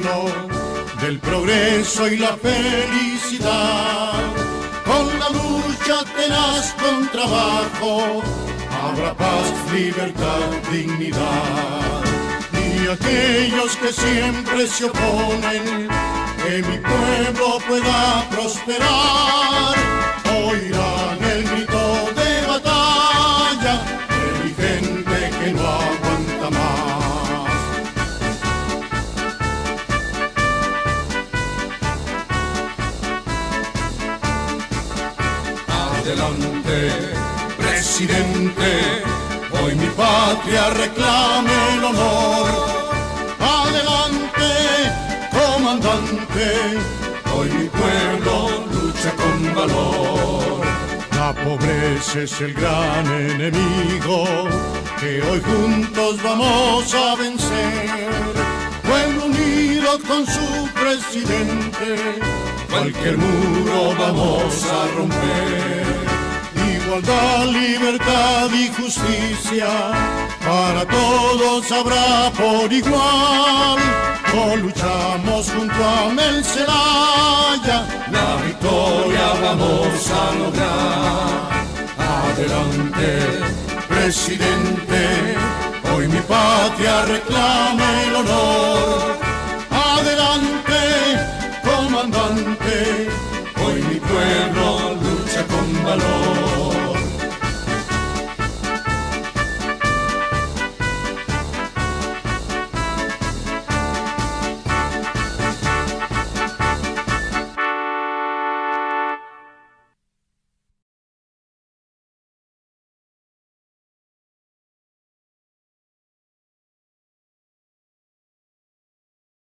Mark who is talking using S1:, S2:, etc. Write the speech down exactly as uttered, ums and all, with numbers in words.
S1: pueblo del progreso y la felicidad. Con la lucha tenaz con trabajo habrá paz, libertad, dignidad. Y aquellos que siempre se oponen que mi pueblo pueda prosperar oirán el grito de batalla de mi gente que no aguanta más. Adelante, presidente, hoy mi patria reclame el honor. Adelante, comandante, hoy mi pueblo lucha con valor. La pobreza es el gran enemigo que hoy juntos vamos a vencer. Pueblo unido con su presidente, cualquier muro vamos a romper. Igualdad, libertad y justicia para todos habrá por igual. No luchamos junto a Mel Zelaya, la victoria vamos a lograr. Adelante, presidente, hoy mi patria reclama el honor. Adelante, comandante, hoy mi pueblo lucha con valor.